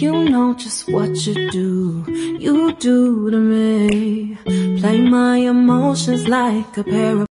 You know just what you do to me. Play my emotions like a pair of